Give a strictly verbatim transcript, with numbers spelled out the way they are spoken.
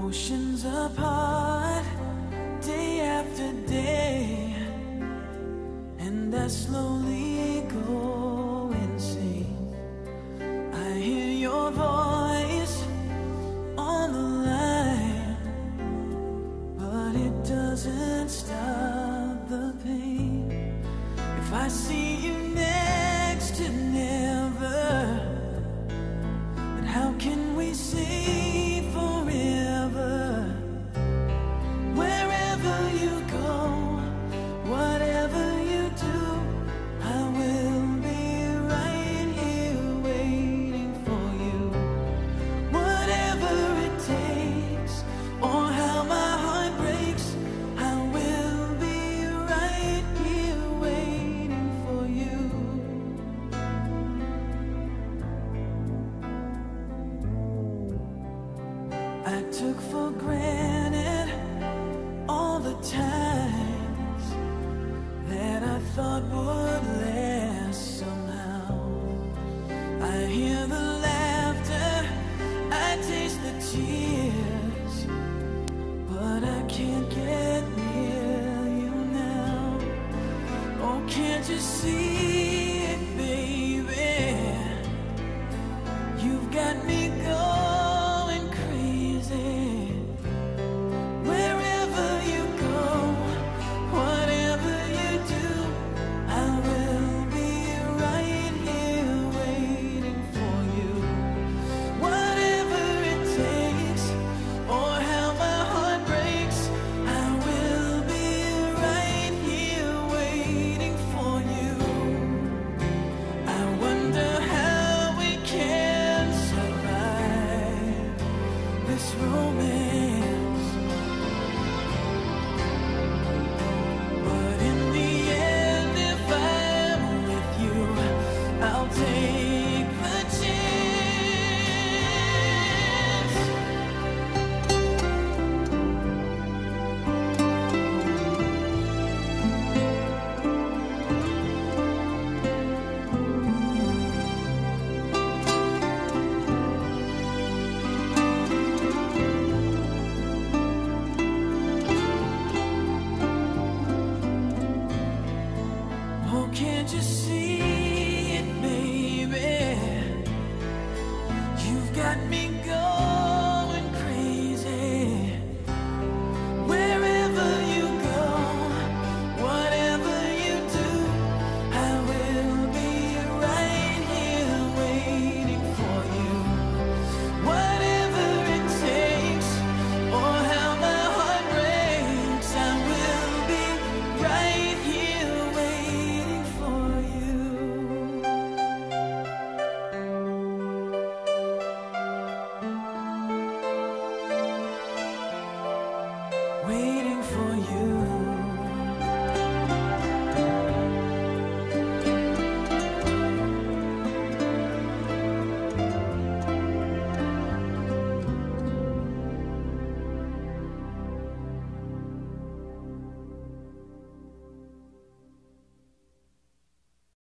Oceans apart, day after day, and I slowly go insane. I hear your voice on the line, but it doesn't stop the pain. If I see you next to never, then how can we say forever? Wherever you go, whatever you do, I will be right here waiting for you. Whatever it takes, or how my heart breaks, I will be right here waiting for you. I took for granted all the times that I thought would last somehow. I hear the laughter, I taste the tears, but I can't get near you now. Oh, can't you see it, baby? You've got me going crazy. Wherever you go, whatever you do, I will be right here waiting for you. Whatever it takes, or how my heart breaks, I will be right here waiting for you. I wonder how we can survive this romance.